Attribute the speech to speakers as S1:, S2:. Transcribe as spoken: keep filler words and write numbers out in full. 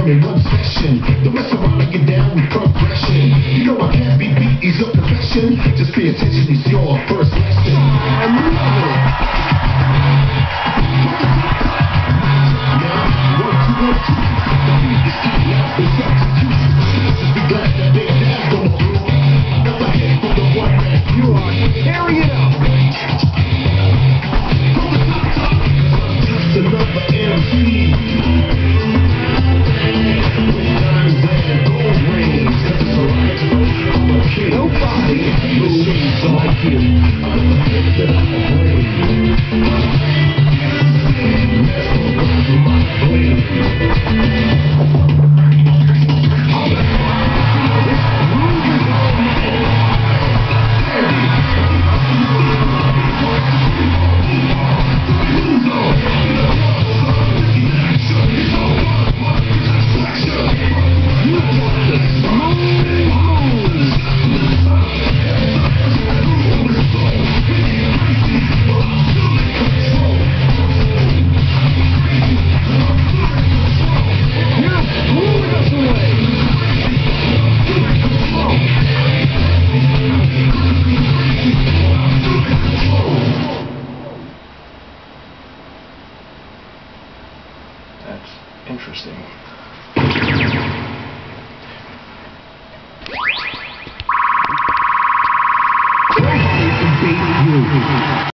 S1: done in one session. Don't mess around and get down with progression. You know I can't be beat, is your profession. Just pay attention, it's your first lesson. I love it. Now, one, two, one, two. It's time now for substitution. Just be glad that big dad's gonna rule. Another hit from the one man. You are carrying it out. From the top, top. Just another M C.
S2: That's interesting.
S1: Nobody can beat you.